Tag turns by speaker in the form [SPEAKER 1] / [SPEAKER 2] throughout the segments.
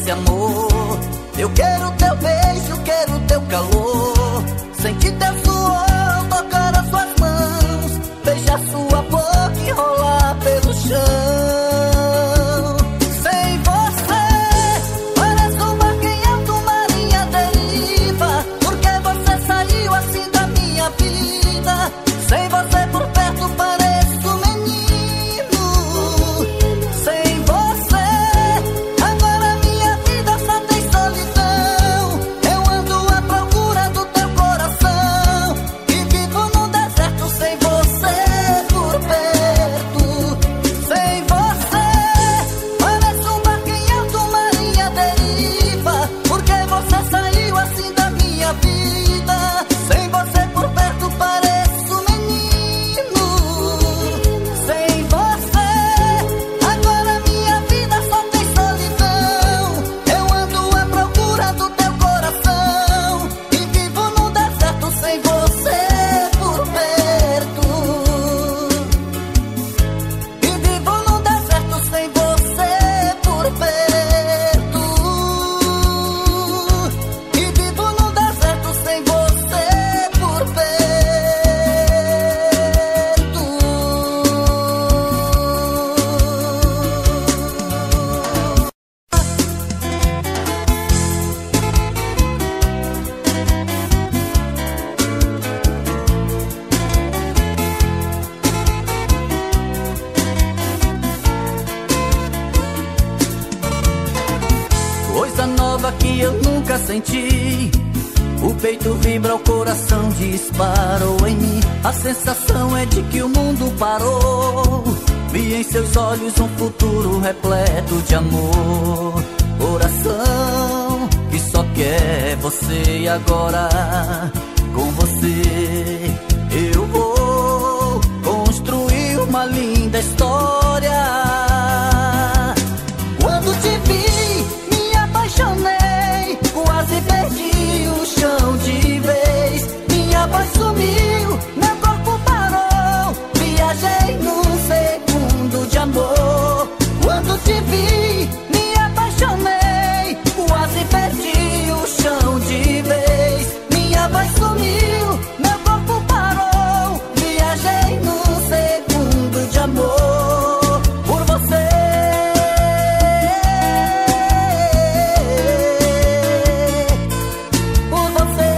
[SPEAKER 1] esse amor. Eu quero teu beijo, quero teu calor, sentir teu suor, tocar as suas mãos, beijar sua boca e rolar pelo chão. Sem você, parece um barco em alto mar em a deriva, porque você saiu assim da minha vida. Sem você por perto pareço um menino. Sem você, agora minha vida só tem solidão. Eu ando à procura do teu coração e vivo no deserto sem você por perto. Sem você, parece um barco em alto mar em a deriva, porque você saiu assim da minha vida. Sem você por perto pareço um menino. Sem você, agora minha vida só tem solidão. Eu ando à procura do teu coração e vivo no deserto sem você por perto. E vivo no deserto sem você por perto. E vivo no deserto sem você por perto. Coisa nova que eu nunca senti. O peito vibra, o coração disparou em mim. A sensação é de que o mundo parou. Vi em seus olhos um futuro repleto de amor. Coração que só quer você, e agora com você eu vou construir uma linda história. Quando te vi, me apaixonei, quase perdi o chão de vez. Minha voz sumiu, meu corpo parou, viajei num segundo de amor. Quando te vi, me apaixonei, quase perdi o chão de vez. Minha voz sumiu, meu corpo parou, viajei num segundo de amor. Por você, por você.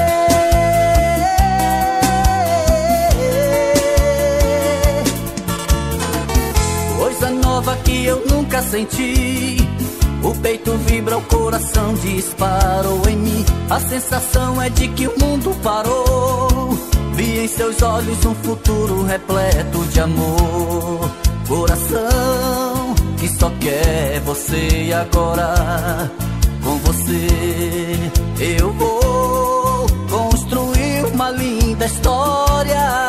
[SPEAKER 1] Coisa nova que eu nunca senti. O peito vibra, o coração disparou em mim. A sensação é de que o mundo parou. Vi em seus olhos um futuro repleto de amor. Coração que só quer você, e agora com você eu vou construir uma linda história.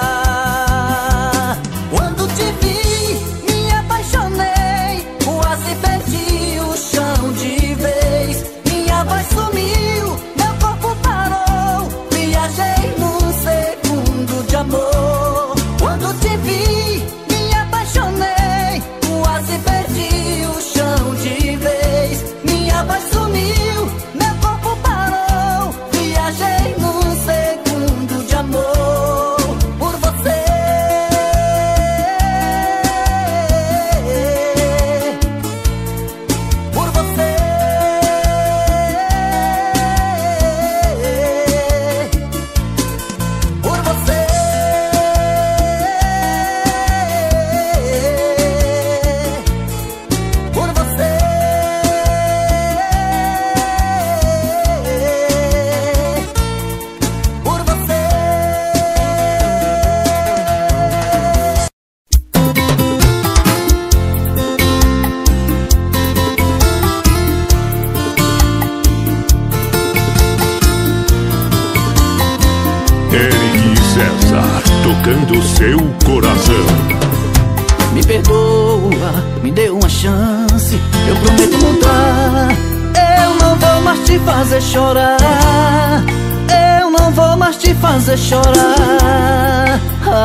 [SPEAKER 1] Quando te vi, me apaixonei, quase perdi o chão de vez. Minha voz sumiu, meu corpo parou, viajei num segundo de amor. Quando te vi, me apaixonei, quase perdi o chão de vez. Minha voz sumiu, meu corpo parou, viajei num segundo de amor. Por você, por você, por você, por você. Por você.
[SPEAKER 2] Eric César, tocando seu coração.
[SPEAKER 1] Me perdoa, me dê uma chance, eu prometo mudar. Eu não vou mais te fazer chorar. Eu não vou mais te fazer chorar.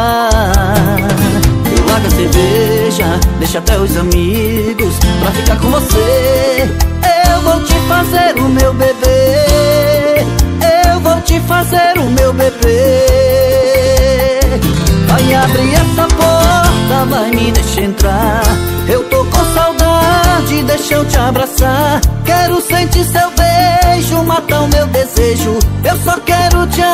[SPEAKER 1] Larga a cerveja, deixa até os amigos pra ficar com você. Eu vou te fazer o meu bebê, eu vou te fazer o meu bebê. Vai abrir essa porta, vai me deixar entrar. Eu tô com saudade, deixa eu te abraçar. Quero sentir seu beijo, matar o meu desejo. Eu só quero te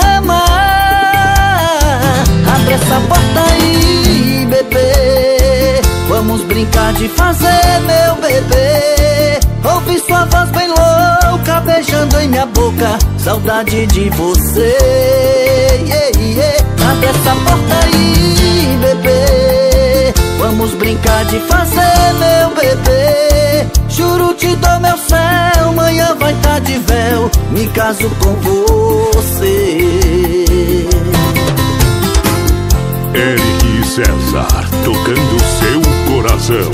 [SPEAKER 1] amar. Abre essa porta aí, bebê. Vamos brincar de fazer, meu bebê. Ouvi sua voz bem louca, beijando em minha boca. Saudade de você, yeah, yeah. Abre essa porta aí, bebê. Vamos brincar de fazer, meu bebê. Juro te dou meu céu, amanhã vai tá de véu. Me caso com você.
[SPEAKER 2] Eric e César, tocando seu coração.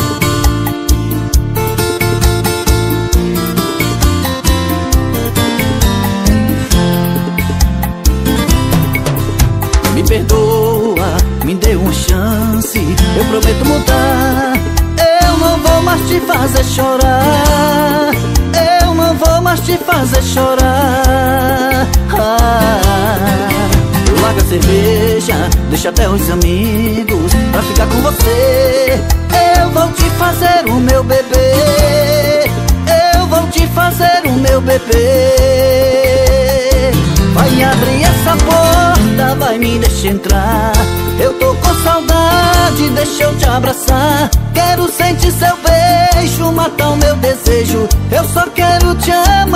[SPEAKER 1] Me perdoa, me dê uma chance, eu prometo mudar. Eu não vou mais te fazer chorar, eu não vou mais te fazer chorar. Larga a cerveja, deixa até os amigos pra ficar com você. Eu vou te fazer o meu bebê, eu vou te fazer o meu bebê. Vai abrir essa porta, vai me deixar entrar. Eu tô com saudade, deixa eu te abraçar. Quero sentir seu beijo, matar o meu desejo. Eu só quero te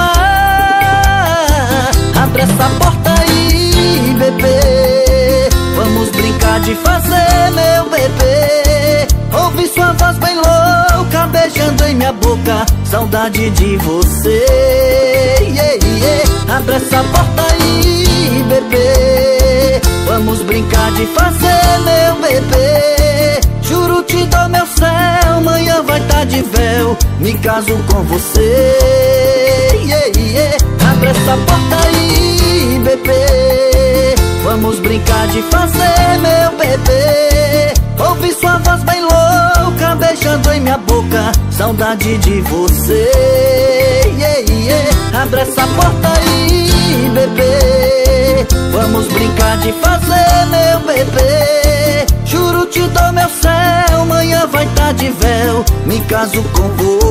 [SPEAKER 1] amar. Abre essa porta aí, bebê. Vamos brincar de fazer, meu bebê. Ouvi sua voz bem louca, beijando em minha boca. Saudade de você, yeah, yeah. Abre essa porta aí, bebê. Vamos brincar de fazer, meu bebê. Juro te dou meu céu, amanhã vai tá de véu. Me caso com você, yeah, yeah. Abre essa porta aí, bebê. Vamos brincar de fazer, meu bebê. Ouvi sua voz bem louca, beijando em minha boca. Saudade de você, yeah, yeah. Abre essa porta aí, bebê. Vamos brincar de fazer, meu bebê. Juro te dou meu céu, amanhã vai tá de véu. Me caso com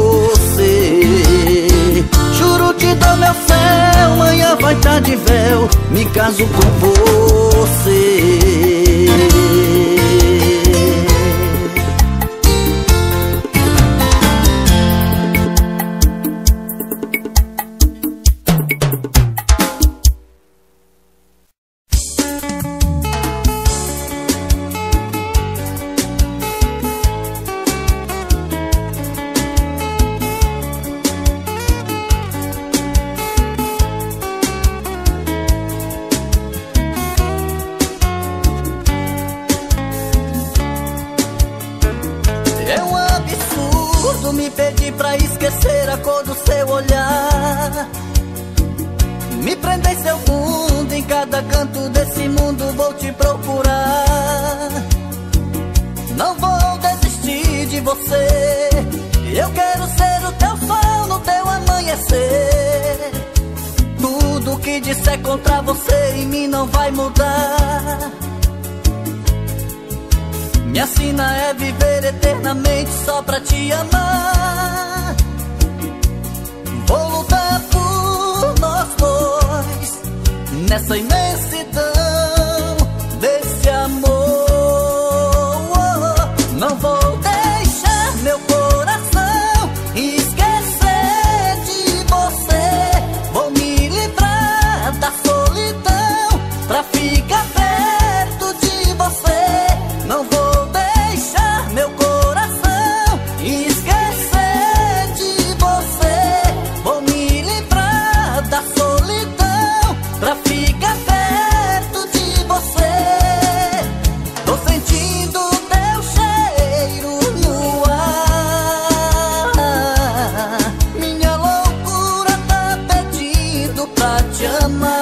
[SPEAKER 1] você. Juro te dou meu céu, amanhã vai tá de véu. Me caso com você. Me pedir pra esquecer a cor do seu olhar. Me prender em seu mundo, em cada canto desse mundo vou te procurar. Não vou desistir de você. Eu quero ser o teu sol no teu amanhecer. Tudo que disser contra você em mim não vai mudar. Minha sina é viver eternamente só pra te amar. Vou lutar por nós dois nessa imensidão desse amor. Não vou deixar meu coração esquecer de você. Vou me livrar da solidão pra ficar perto de você. Não vou meu coração esquecer de você. Vou me livrar da solidão pra ficar perto de você. Tô sentindo teu cheiro no ar. Minha loucura tá pedindo pra te amar.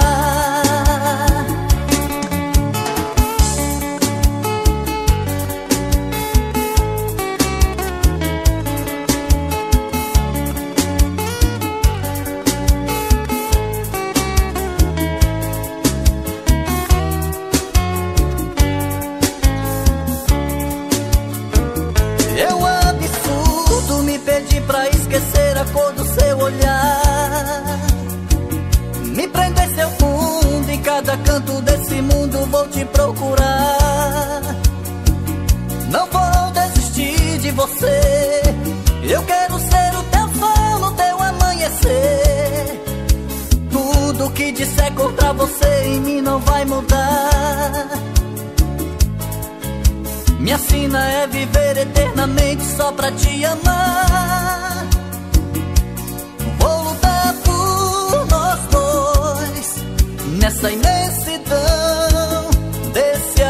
[SPEAKER 1] cada canto desse mundo vou te procurar. Não vou desistir de você. Eu quero ser o teu sol no teu amanhecer. Tudo que disser contra você em mim não vai mudar. Minha sina é viver eternamente só pra te amar. Vou lutar por nós dois nessa imensidão desse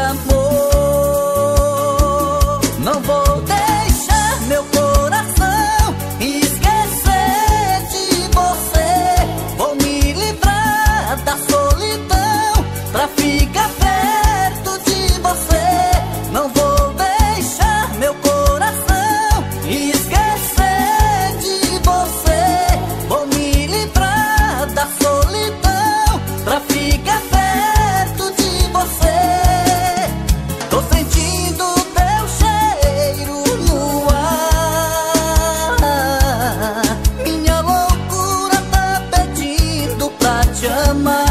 [SPEAKER 1] amor. Não vou deixar meu coração esquecer de você. Vou me livrar da solidão pra ficar perto de você. Não vou deixar meu coração esquecer de você. Vou me livrar da solidão pra ficar perto de você. Tô sentindo teu cheiro no ar. Minha loucura tá pedindo pra te amar.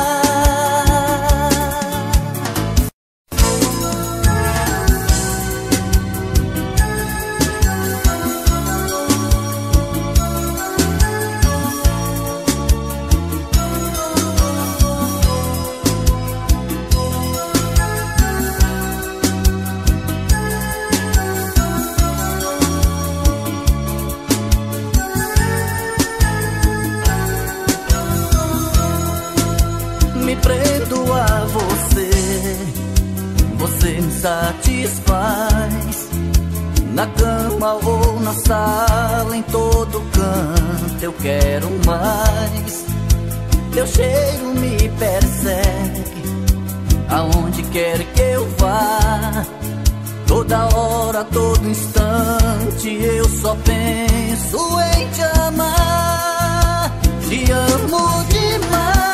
[SPEAKER 1] Me prendo a você, você me satisfaz. Na cama ou na sala, em todo canto eu quero mais. Teu cheiro me persegue, aonde quer que eu vá. Toda hora, todo instante eu só penso em te amar. Te amo demais.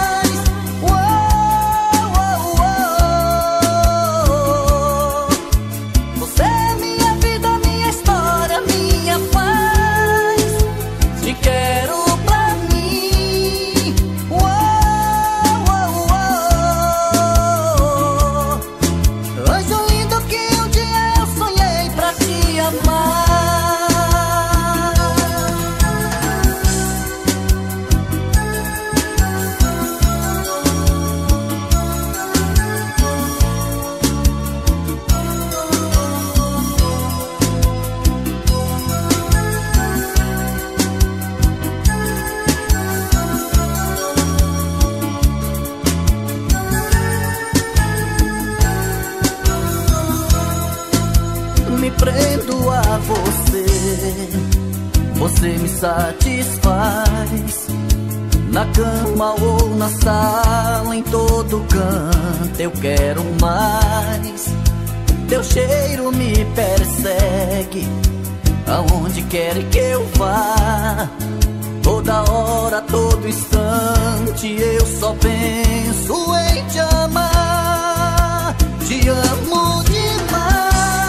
[SPEAKER 1] Você é minha vida, minha história, minha paz. Te quero pra mim. Anjo lindo que um dia eu sonhei pra te amar. Me prendo a você, você me satisfaz. Na cama ou na sala, em todo canto eu quero mais. Teu cheiro me persegue, aonde quer que eu vá. Toda hora, todo instante eu só penso em te amar. Te amo demais.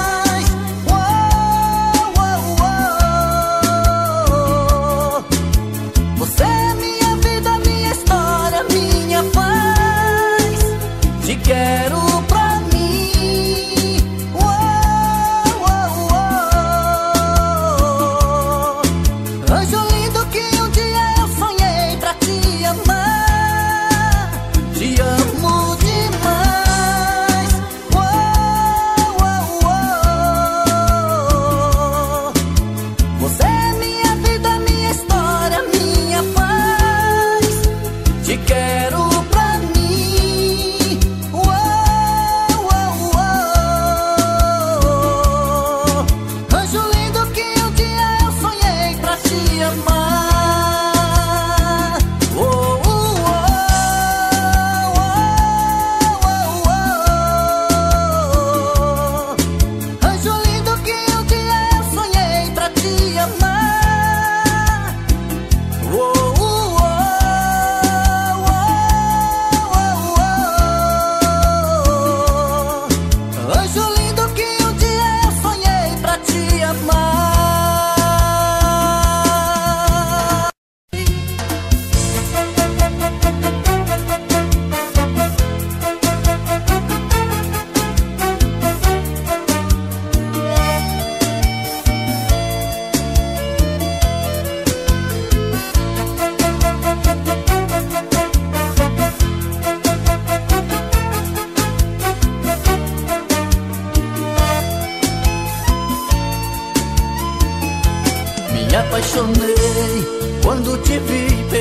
[SPEAKER 1] Você é minha vida, minha história, minha paz. Te quero pra mim. Anjo lindo que um dia eu sonhei pra te amar. Te amo demais.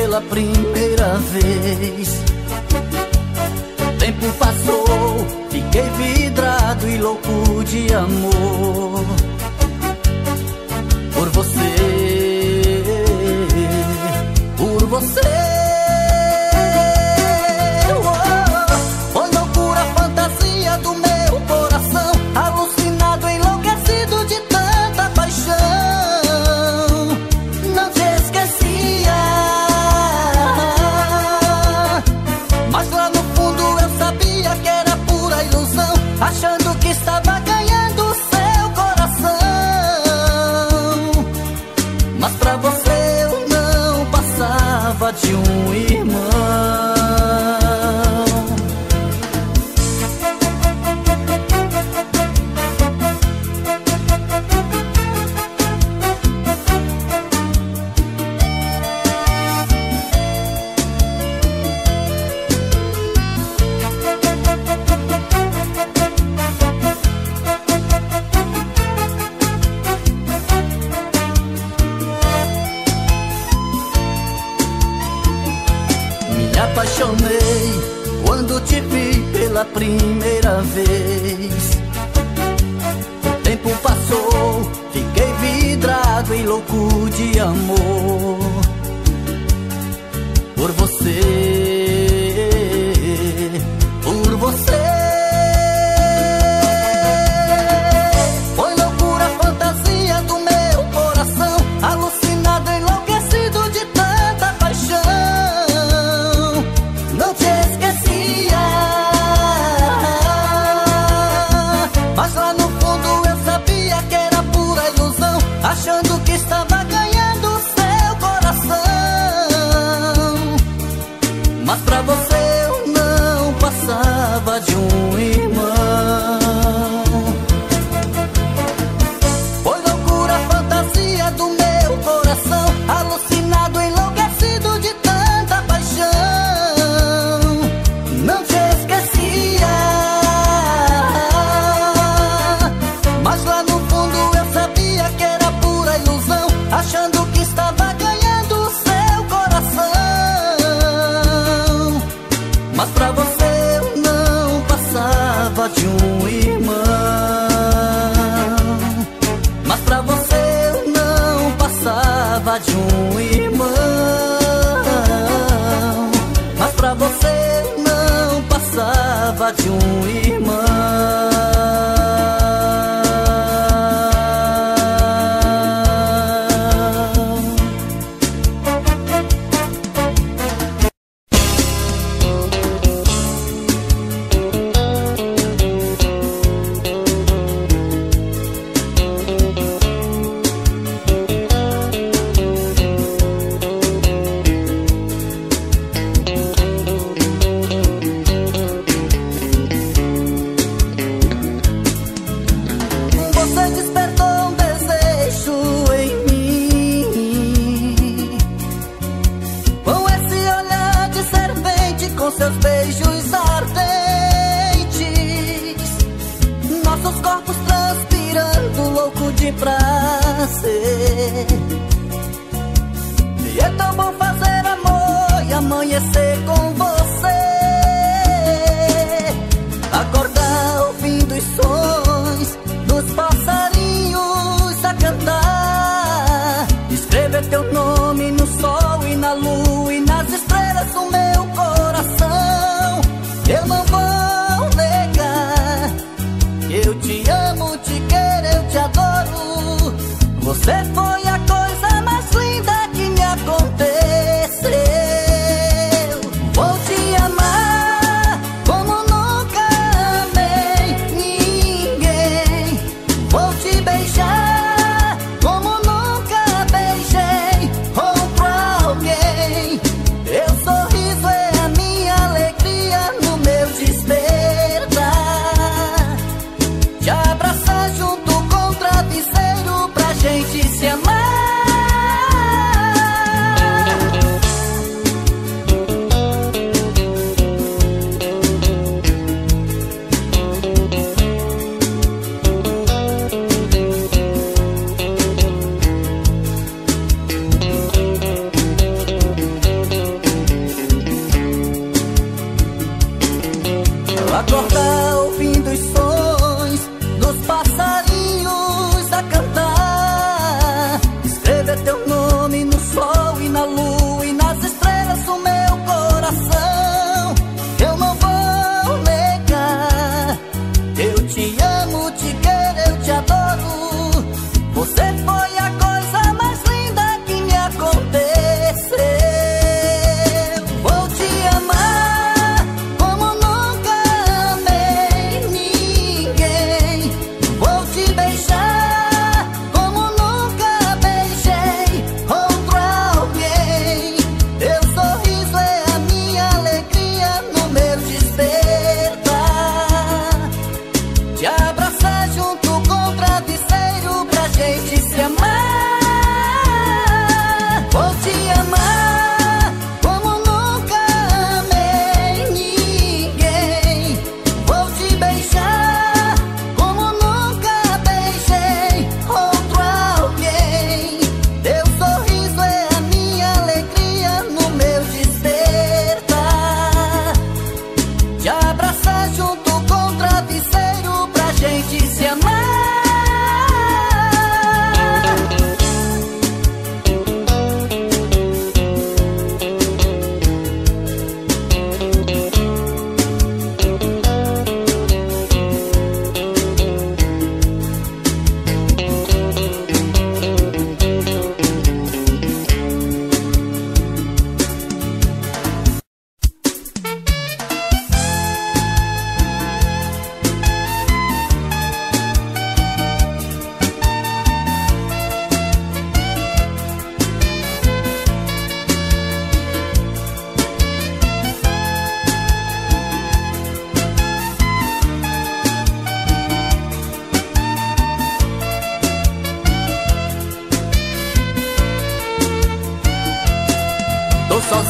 [SPEAKER 1] pela primeira vez. Tempo passou, fiquei vidrado e louco de amor por você, por você. Foi loucura, fantasia do meu coração, alucinado, enlouquecido de tanta paixão. Não te esquecia, mas lá no fundo eu sabia que era pura ilusão, achando que estava ganhando o seu coração. Mas pra você eu não passava de um irmão. Apaixonei quando te vi pela primeira vez. O tempo passou, fiquei vidrado em louco de amor por você, por você. Foi loucura, fantasia do meu coração, alucinado, enlouquecido de tanta paixão. Não te esquecia, mas lá no fundo eu sabia que era pura ilusão, achando que estava ganhando o seu coração. Mas pra você eu não passava de um irmão. Foi loucura, fantasia do meu coração, alucinado, enlouquecido de tanta paixão. Não te esquecia, mas lá no fundo eu sabia que era pura ilusão, achando que estava ganhando o seu coração. Mas pra você eu não passava de um irmão. Mas pra você eu não passava de um irmão. Mas pra você eu não passava de um irmão. Você despertou um desejo em mim, com esse olhar de serpente, com seus beijos ardentes, nossos corpos transpirando, louco de prazer. E é tão bom fazer amor e amanhecer com você, acordar ouvindo os sons dos passarinhos a cantar, escrever teu nome no sol e na lua e nas estrelas do meu coração. Eu não vou negar que eu te amo, te quero, eu te adoro. Você foi a coisa mais linda que me aconteceu. Vou te amar como nunca amei ninguém. Vou te beijar como nunca beijei outro alguém. Teu sorriso é a minha alegria no meu despertar. Te abraçar junto com o travesseiro pra gente se amar.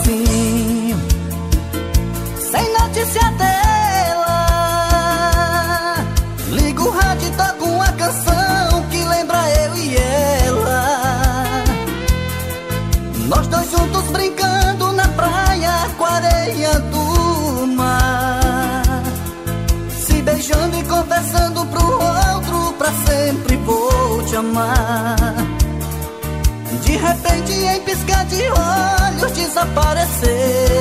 [SPEAKER 1] sozinho, sem notícia dela. Ligo o rádio e toco uma canção que lembra eu e ela. Nós dois juntos brincando na praia com a areia do mar, se beijando e conversando pro outro, pra sempre vou te amar. De repente, em piscar de olhos, desapareceu,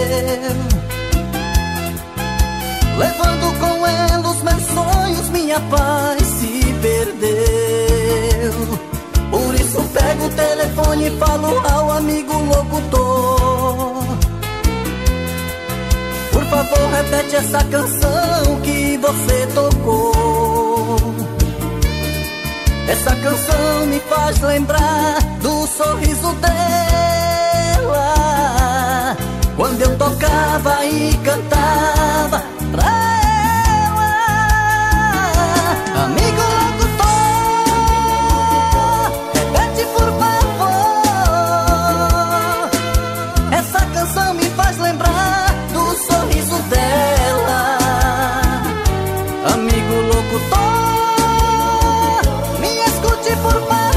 [SPEAKER 1] levando com ela os meus sonhos, minha paz se perdeu. Por isso pego o telefone e falo ao amigo locutor: por favor, repete essa canção que você tocou. Essa canção me faz lembrar do sorriso dela, quando eu tocava e cantava pra ela. Amigo locutor, repete por favor. Essa canção me faz lembrar do sorriso dela. Amigo locutor, por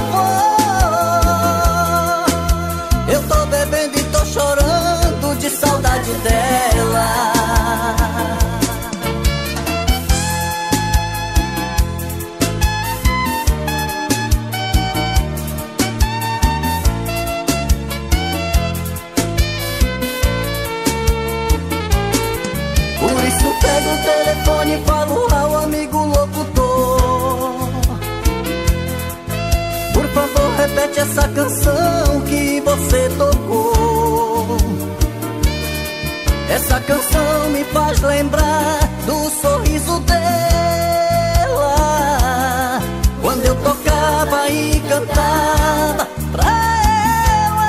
[SPEAKER 1] favor. Eu tô bebendo e tô chorando de saudade dela. Por isso pego o telefone e falo ao amigo locutor: por favor, repete essa canção que você tocou. Essa canção me faz lembrar do sorriso dela, quando eu tocava e cantava pra ela.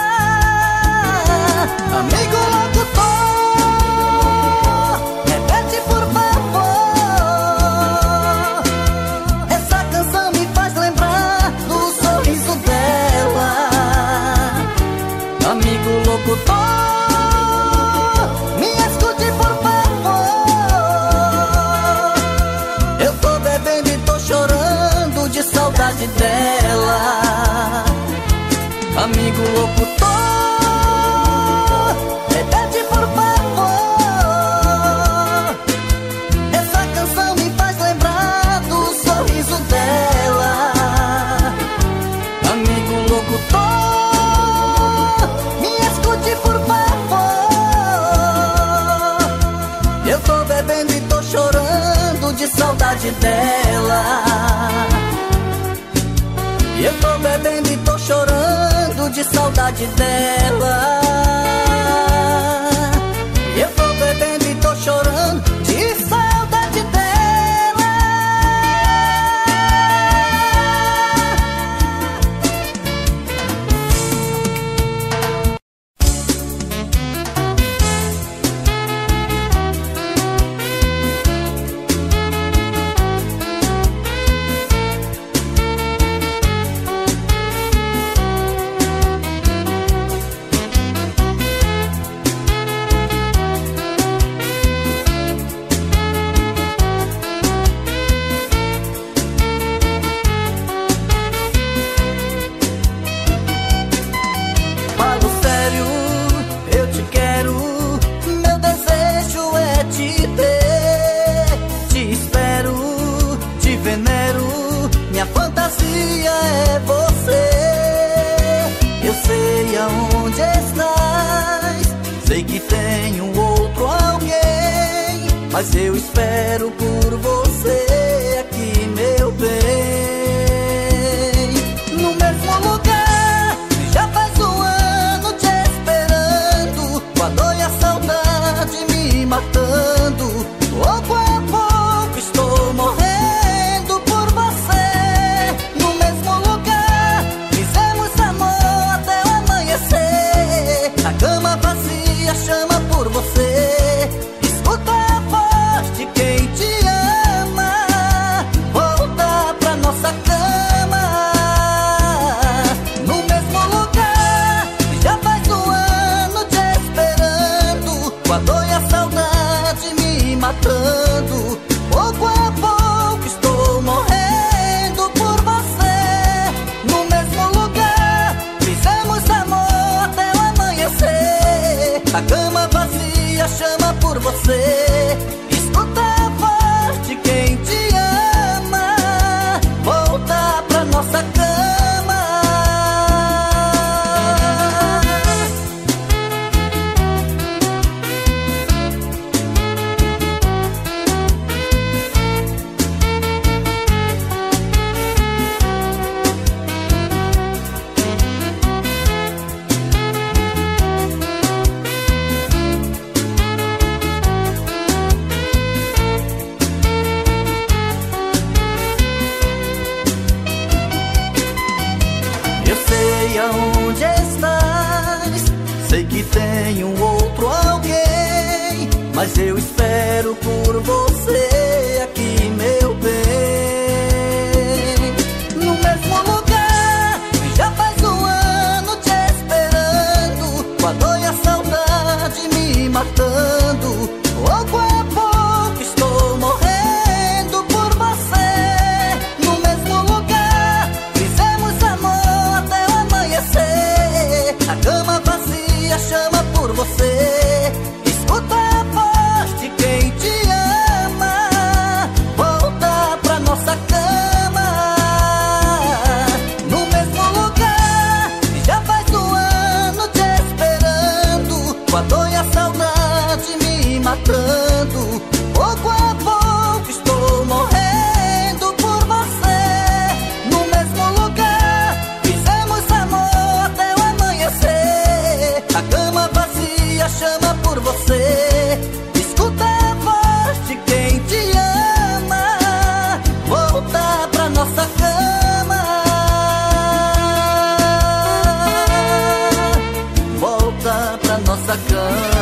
[SPEAKER 1] Amigo locutor, repete por favor. Essa canção me faz lembrar do sorriso dela. Amigo locutor, me escute por favor. Eu tô bebendo e tô chorando de saudade dela. Amigo locutor, repete por favor. Essa canção me faz lembrar do sorriso dela. Amigo locutor, me escute por favor. Eu tô bebendo e tô chorando de saudade dela. Eu tô bebendo e tô chorando de saudade dela. Eu tô bebendo e tô chorando de saudade dela. Mas eu espero por você aqui, meu bem, no mesmo lugar. Já faz um ano te esperando, com a dor e a saudade me matando. Pouco a pouco estou morrendo por você. No mesmo lugar, fizemos amor até o amanhecer. A cama vazia chama por você. Escuta a voz de quem te ama, volta pra nossa cama. No mesmo lugar, já faz um ano te esperando, com a dor e a saudade me matando. Pouco a pouco estou morrendo por você. No mesmo lugar fizemos amor até o amanhecer. A cama vazia chama por você. Escuta a voz de quem te ama. Volta pra nossa cama. Aonde estás? Sei que tem um outro alguém, mas eu espero por você aqui, meu bem. No mesmo lugar, já faz um ano te esperando, com a dor e a saudade me matando. Pouco a pouco estou morrendo por você. No mesmo lugar, fizemos amor até o amanhecer. A cama vazia chama por você. Escuta a voz de quem te ama. Volta pra nossa cama. No mesmo lugar, já faz um ano te esperando, com a dor e a saudade me matando. Pouco a pouco estou morrendo por você. No mesmo lugar, fizemos amor até o amanhecer. A cama vazia chama por você. Escuta a voz de quem te ama. Volta pra nossa cama. Volta pra nossa cama.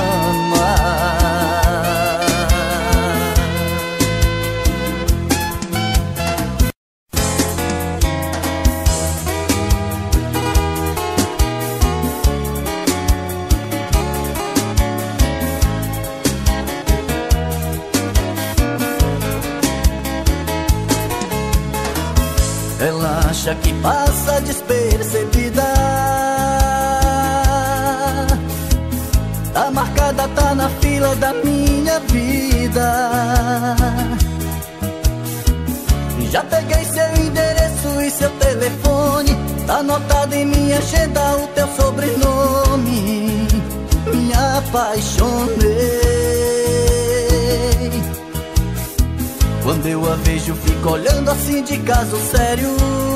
[SPEAKER 1] Ela acha que passa despercebida. Tá marcada, tá na fila da minha vida. Já peguei seu endereço e seu telefone. Tá anotado em minha agenda o teu sobrenome. Me apaixonei. Quando eu a vejo, fico olhando assim de caso sério.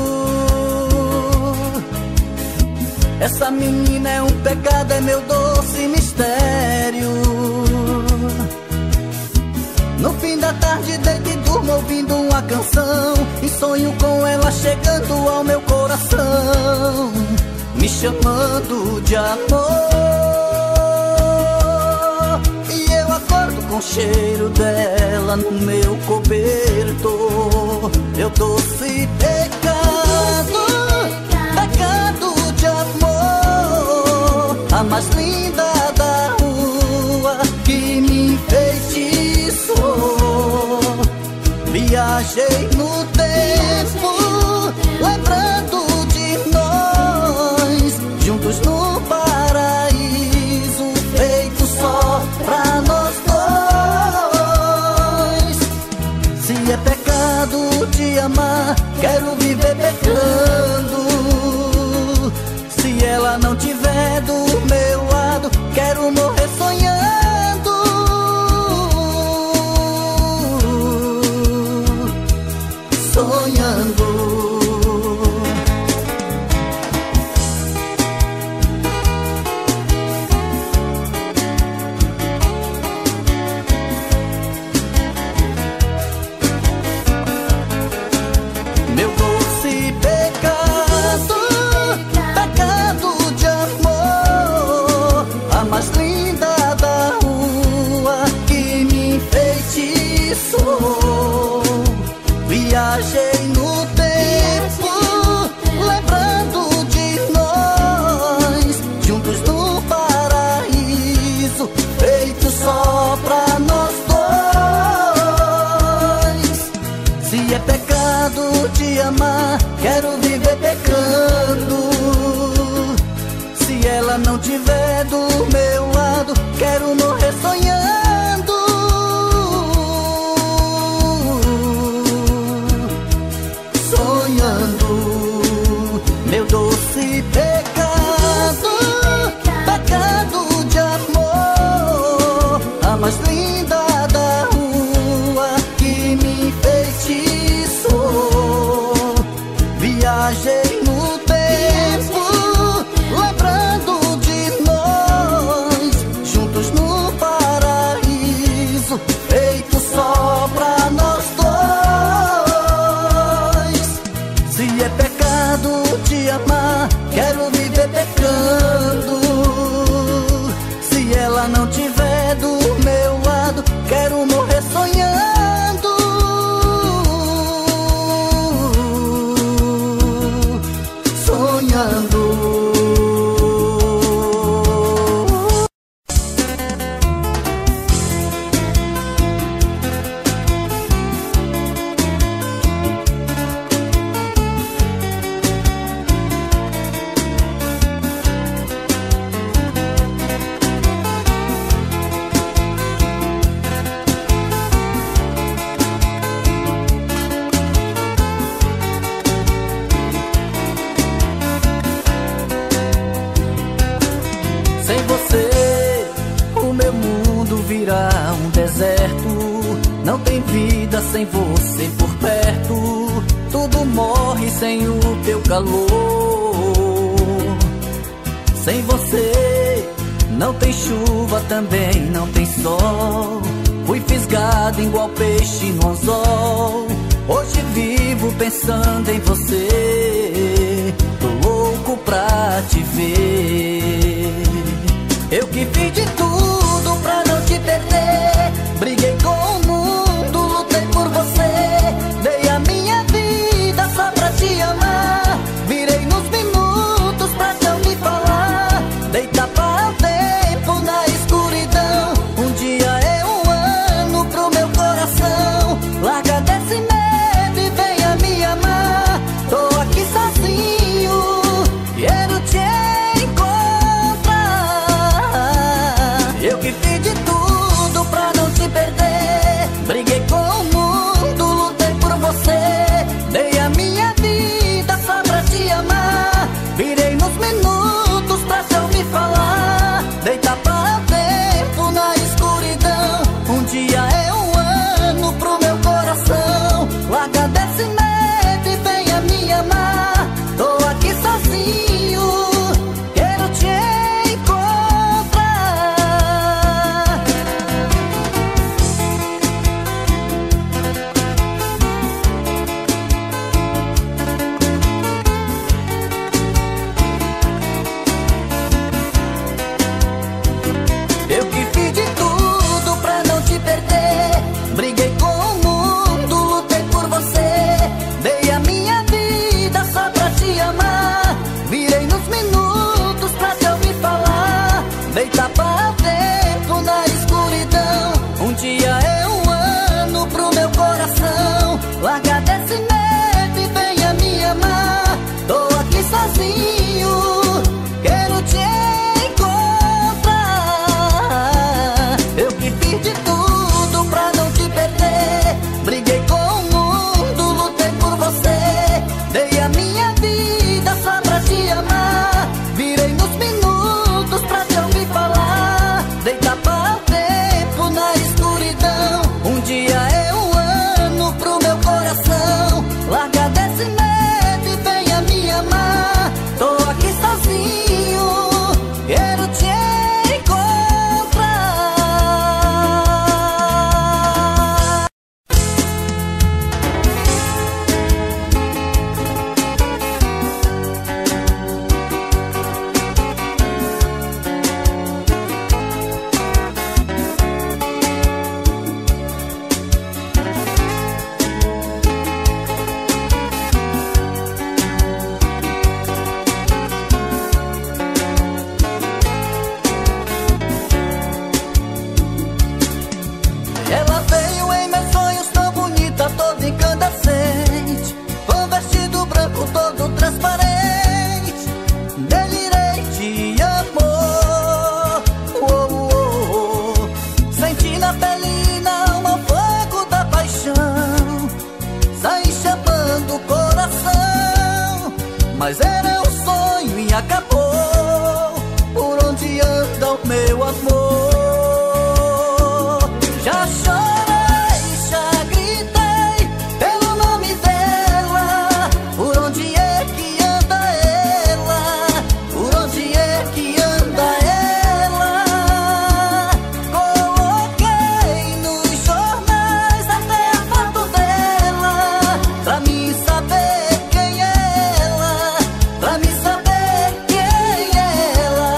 [SPEAKER 1] Essa menina é um pecado, é meu doce mistério. No fim da tarde deito e durmo ouvindo uma canção, e sonho com ela chegando ao meu coração, me chamando de amor. E eu acordo com o cheiro dela no meu cobertor. Meu doce pecado, pecado de amor, a mais linda da rua que me enfeitiçou. Viajei no tempo, lembrando de nós, juntos no paraíso, feito só pra nós dois. Se é pecado te amar, quero viver pecando. Se ela não tiver do meu lado, quero morrer sonhando. Sonhando. Meu doce pecado, pecado de amor, a mais linda da feito só pra nós dois. Se é pecado te amar, quero viver pecando. Se ela não tiver do meu lado, quero morrer sonhando. Sonhando, meu doce pecado, pecado de amor, a mais linda da rua que me enfeitiçou. Viajei no tempo, lembrando de nós, juntos no paraíso, feito só pra nós dois. Se é pecado te amar, quero viver pecando. Se ela não tiver do meu lado, quero morrer sonhando. Sonhando. Sem você, o meu mundo virá um deserto. Não tem vida sem você por perto. Tudo morre sem o teu calor. Sem você, não tem chuva, também não tem sol. Fui fisgado igual peixe no anzol. Hoje vivo pensando em você. Tô louco pra te ver. Eu que fiz de tudo pra não te perder. Briguei com o mundo, lutei por você. Dei a minha vida só pra te amar. Virei nos minutos pra te ouvir falar. Dei tapa ao tempo na escuridão. Um dia é um ano pro meu coração. Larga desse medo e venha me amar. Tô aqui sozinho, quero te encontrar. Eu que fiz de tudo pra não te perder. Briguei com o mundo, lutei por você. Dei a minha vida só pra te amar. Virei nos minutos pra te ouvir falar. Dei tapa ao tempo na escuridão. Um dia é um ano pro meu coração. Larga desse medo e venha me amar. Tô aqui sozinho, quero te encontrar. Eu que fiz de tudo pra não te perder. Briguei com o mundo, lutei por você. Dei a minha vida só pra te amar. Virei nos minutos pra te ouvir falar. Dei tapa ao tempo na escuridão. Um dia é um ano pro meu coração. Larga desse medo e venha me amar. Tô aqui sozinho, quero te encontrar. Eu que fiz de tudo pra não te perder. Briguei com o mundo, lutei por você. Dei a minha vida só pra te amar. Virei nos minutos pra te ouvir falar. Dei tapa ao tempo na escuridão. Um dia é um ano pro meu coração. Larga desse medo e venha me amar. Tô incandescente, com vestido branco todo transparente, delirei de amor. Senti na pele e na alma o fogo da paixão, saí chamando o coração, mas era um sonho e acabou. Por onde anda o meu amor? Já chorei, já gritei pelo nome dela. Por onde é que anda ela? Por onde é que anda ela? Coloquei nos jornais até a foto dela, pra mim saber quem é ela, pra mim saber quem é ela.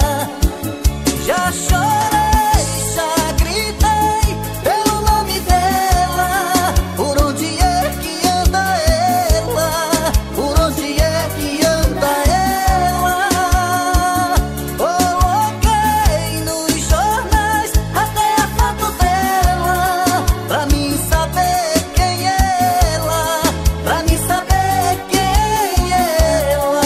[SPEAKER 1] Já chorei, já gritei pelo nome dela. Por onde é que anda ela? Por onde é que anda ela? Coloquei nos jornais até a foto dela, pra mim saber quem é ela, pra mim saber quem é ela.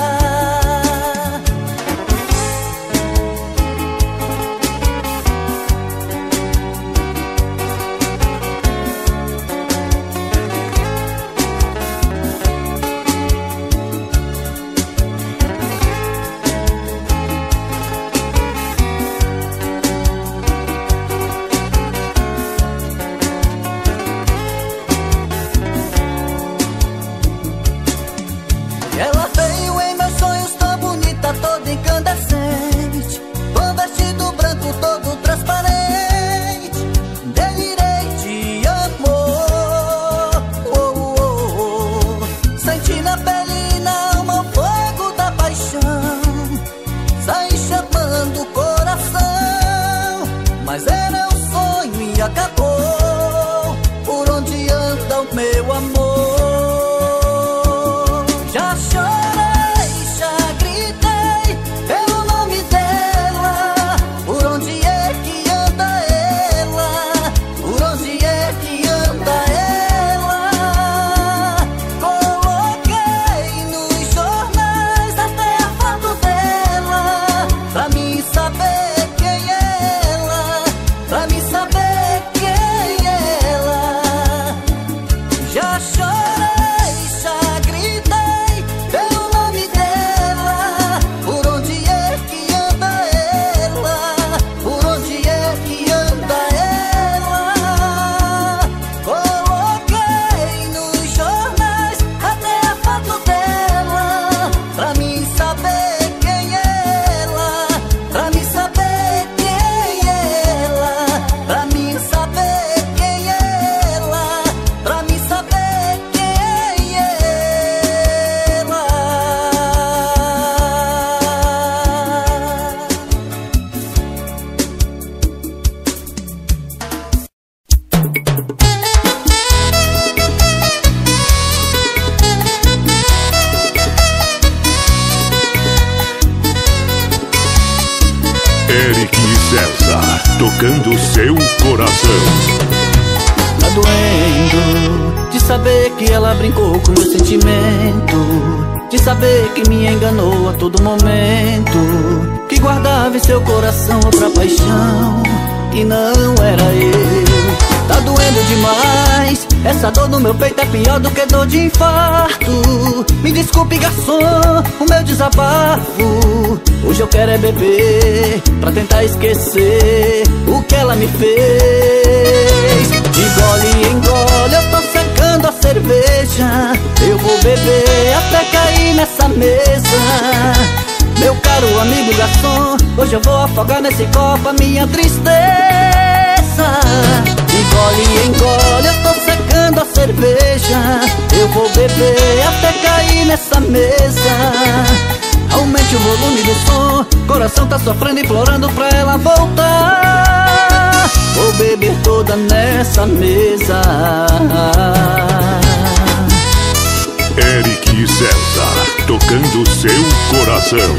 [SPEAKER 1] Ela veio em meus sonhos tão bonita, toda incandescente, com vestido branco todo transparente, delirei de amor. Senti na pele e na alma o fogo da paixão, saí chamando o coração, mas era um sonho e acabou. Por onde anda o meu amor? Já chorei, já gritei pelo nome dela. Por onde é que anda ela? Por onde é que anda ela? Coloquei nos jornais até a foto dela, pra mim saber quem é ela, pra mim saber quem é ela. Já chorei, já gritei pelo nome dela. Por onde é que anda ela? Por onde é que anda ela? Coloquei nos jornais até a foto dela, pra mim saber quem é ela, pra mim saber quem é ela, pra mim saber quem é ela, pra mim saber quem é ela.
[SPEAKER 2] Eric e César, tocando seu coração.
[SPEAKER 1] Tá doendo de saber que ela brincou com meu sentimento, de saber que me enganou a todo momento, que guardava em seu coração outra paixão e não era eu. Tá doendo demais, essa dor no meu peito é pior do que dor de infarto. Me desculpe, garçom, o meu desabafo. Hoje eu quero é beber pra tentar esquecer o que ela me fez. De gole em gole eu tô secando a cerveja, eu vou beber até cair nessa mesa. Meu caro amigo garçom, hoje eu vou afogar nesse copo a minha tristeza. De gole em gole eu tô secando a cerveja, eu vou beber até cair nessa mesa. Aumente o volume do som, coração tá sofrendo, implorando pra ela voltar. Vou beber toda nessa mesa.
[SPEAKER 2] Eric e César, tocando seu coração.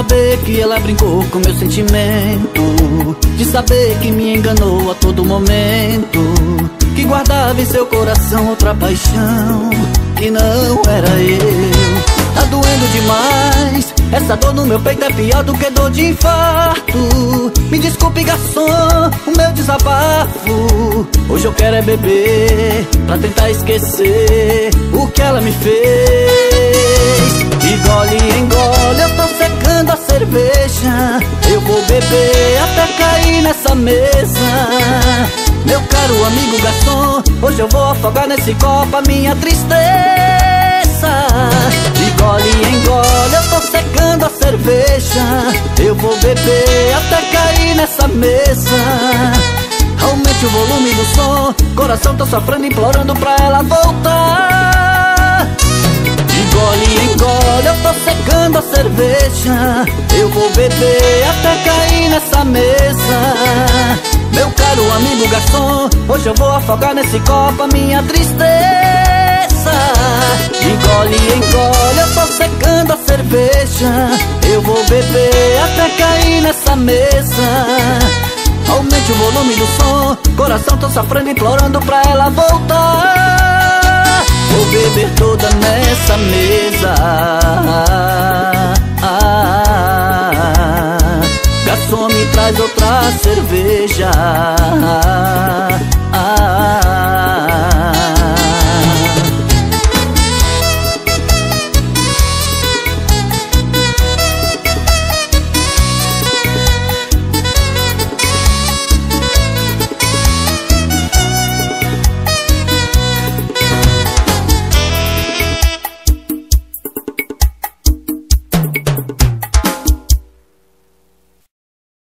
[SPEAKER 1] saber que ela brincou com meu sentimento, de saber que me enganou a todo momento, que guardava em seu coração outra paixão que não era eu. Tá doendo demais, essa dor no meu peito é pior do que dor de infarto. Me desculpe, garçom, o meu desabafo. Hoje eu quero é beber pra tentar esquecer o que ela me fez. De gole em gole eu tô secando a cerveja, eu vou beber até cair nessa mesa. Meu caro amigo garçom, hoje eu vou afogar nesse copo a minha tristeza. De gole em gole eu tô secando a cerveja, eu vou beber até cair nessa mesa. Aumente o volume do som, coração tô sofrendo, implorando pra ela voltar. De gole em gole eu tô secando a cerveja, eu vou beber até cair nessa mesa. Meu caro amigo garçom, hoje eu vou afogar nesse copo a minha tristeza. De gole em gole eu tô secando a cerveja, eu vou beber até cair nessa mesa. Aumente o volume do som, coração tô sofrendo, implorando pra ela voltar. Vou beber toda nessa mesa. Garçom, me traz outra cerveja.